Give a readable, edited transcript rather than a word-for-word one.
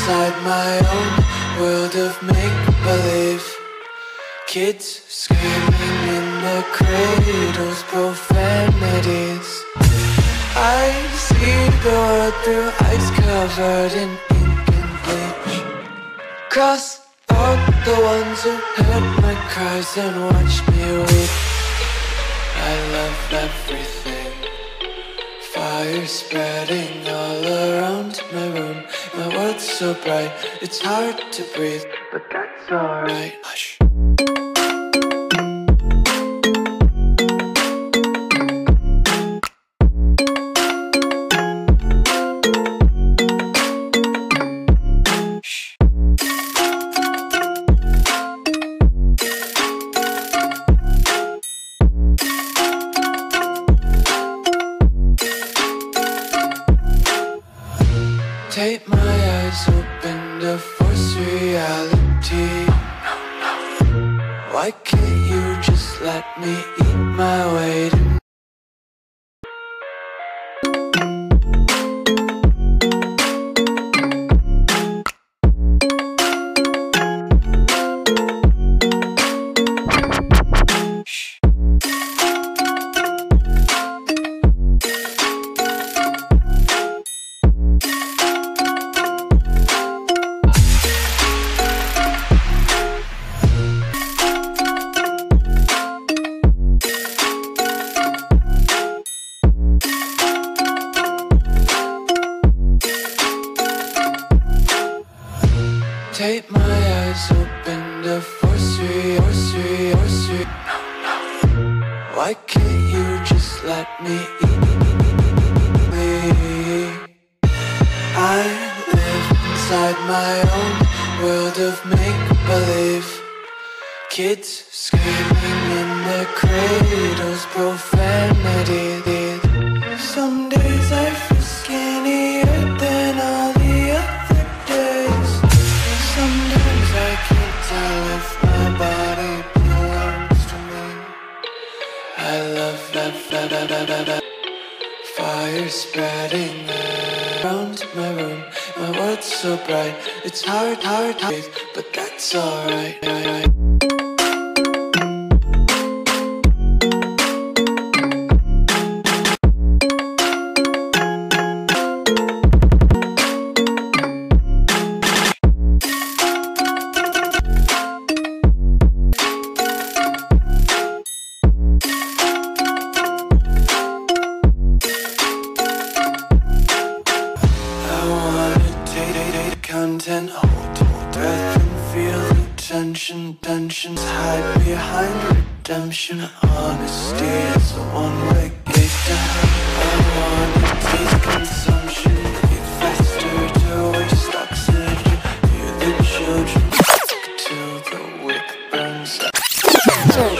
inside my own world of make-believe. Kids screaming in the cradles, profanities. I see the world through ice covered in ink and bleach. Cross out the ones who heard my cries and watched me weep. I love everything. Fire spreading all around my room. My world's so bright, it's hard to breathe, but that's alright. Hush. Take my eyes open to force reality. Why can't you just let me eat my weight in? Take my eyes open to force reality. Why can't you just let me eat me? I live inside my own world of make-believe. Kids screaming in their cradles, profanity. Some days I feel skinnier than all the other days. Sometimes I can't tell if my body belongs to me. I love that fire spreading around my room. My world's so bright, it's hard to breathe, but that's alright. Content, hold breath and feel the tensions hide behind redemption. Honesty is a one-way gate to hell. I wanna taste consumption, eat faster to waste oxygen. Hear the children till the wick burns out.